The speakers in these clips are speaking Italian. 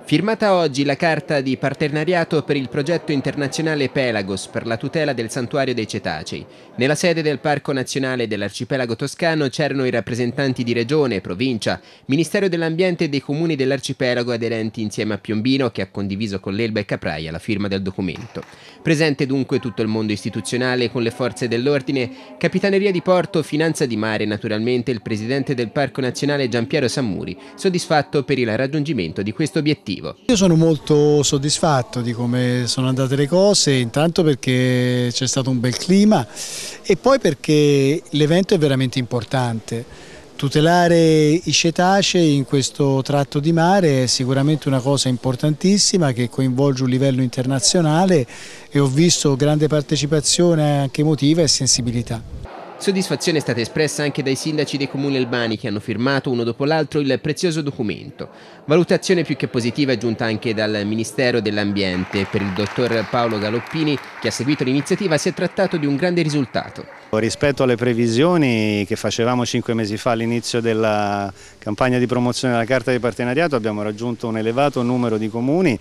Firmata oggi la carta di partenariato per il progetto internazionale Pelagos per la tutela del santuario dei cetacei. Nella sede del Parco Nazionale dell'Arcipelago Toscano c'erano i rappresentanti di Regione, Provincia, Ministero dell'Ambiente e dei comuni dell'arcipelago aderenti insieme a Piombino, che ha condiviso con l'Elba e Capraia la firma del documento. Presente dunque tutto il mondo istituzionale con le forze dell'ordine, Capitaneria di Porto, Finanza di Mare e naturalmente il presidente del Parco Nazionale Giampiero Sammuri, soddisfatto per il raggiungimento di questo obiettivo. Io sono molto soddisfatto di come sono andate le cose, intanto perché c'è stato un bel clima e poi perché l'evento è veramente importante. Tutelare i cetacei in questo tratto di mare è sicuramente una cosa importantissima che coinvolge un livello internazionale e ho visto grande partecipazione anche emotiva e sensibilità. Soddisfazione è stata espressa anche dai sindaci dei comuni albani che hanno firmato uno dopo l'altro il prezioso documento. Valutazione più che positiva è giunta anche dal Ministero dell'Ambiente. Per il dottor Paolo Galoppini, che ha seguito l'iniziativa, si è trattato di un grande risultato. Rispetto alle previsioni che facevamo 5 mesi fa all'inizio della campagna di promozione della Carta di Partenariato abbiamo raggiunto un elevato numero di comuni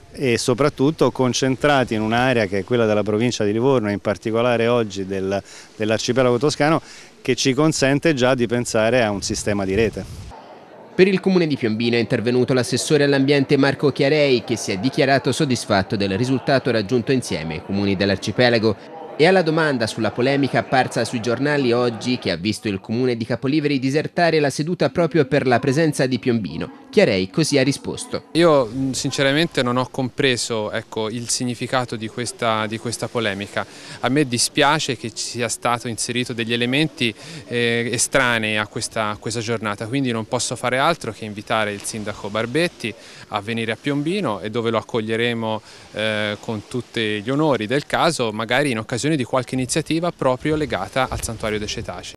e soprattutto concentrati in un'area che è quella della provincia di Livorno, in particolare oggi dell'arcipelago toscano, che ci consente già di pensare a un sistema di rete. Per il comune di Piombino è intervenuto l'assessore all'ambiente Marco Chiarei, che si è dichiarato soddisfatto del risultato raggiunto insieme ai comuni dell'arcipelago. E alla domanda sulla polemica apparsa sui giornali oggi, che ha visto il comune di Capoliveri disertare la seduta proprio per la presenza di Piombino, Chiarei così ha risposto. Io sinceramente non ho compreso il significato di questa polemica. A me dispiace che ci sia stato inserito degli elementi estranei a questa giornata, quindi non posso fare altro che invitare il sindaco Barbetti a venire a Piombino e dove lo accoglieremo con tutti gli onori del caso, magari in occasione di qualche iniziativa proprio legata al santuario dei cetacei.